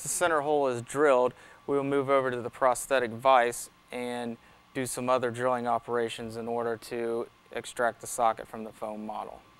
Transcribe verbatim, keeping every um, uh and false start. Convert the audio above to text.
the center hole is drilled, we will move over to the prosthetic vise and do some other drilling operations in order to extract the socket from the foam model.